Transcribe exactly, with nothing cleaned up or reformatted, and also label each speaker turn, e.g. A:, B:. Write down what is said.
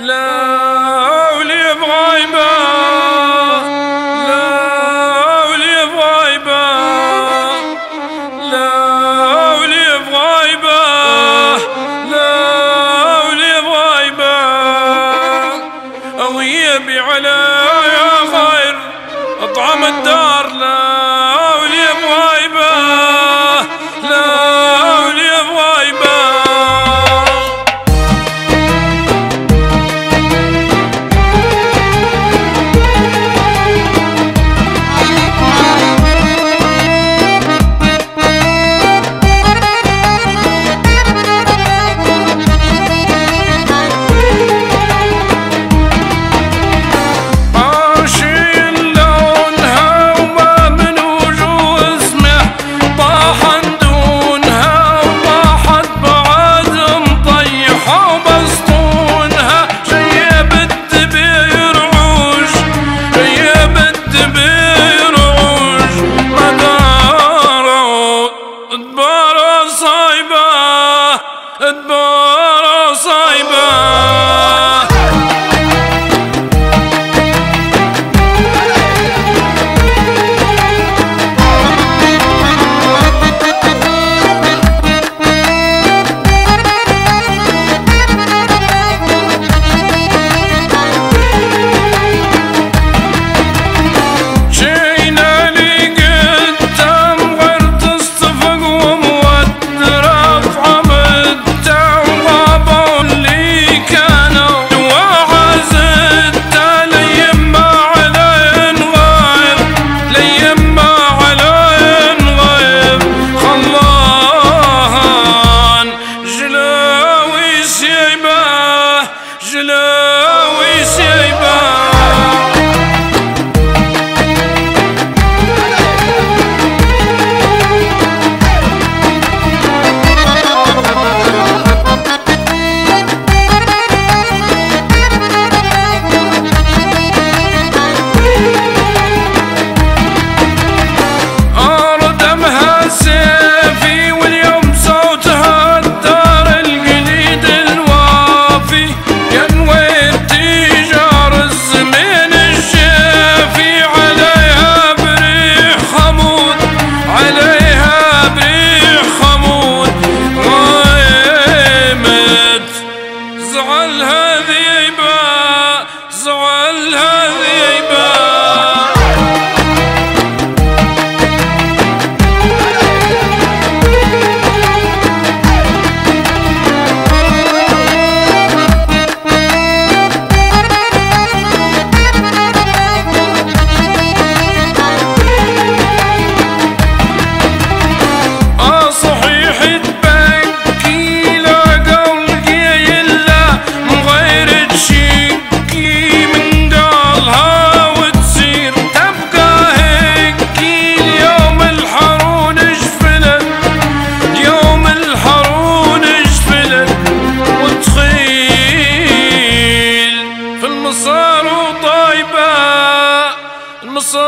A: لا بغايبة لا بغايبة لا بغايبة لا بغايبة غيابي على يا خير أطعم الدار لا بغايبة لا الدار صايبة جلاوي سيبة أردمها سيفي واليوم صوتها الدار الجديد الوافي زعلها ذيبة زعلها ذيبة آه صحيح تبكي لا قولي إلا من غير تشكي من قالها وتصير تبقى هيك اليوم الحرون جفلت اليوم الحرون جفلت وتخيل في المصار وطايبة المصار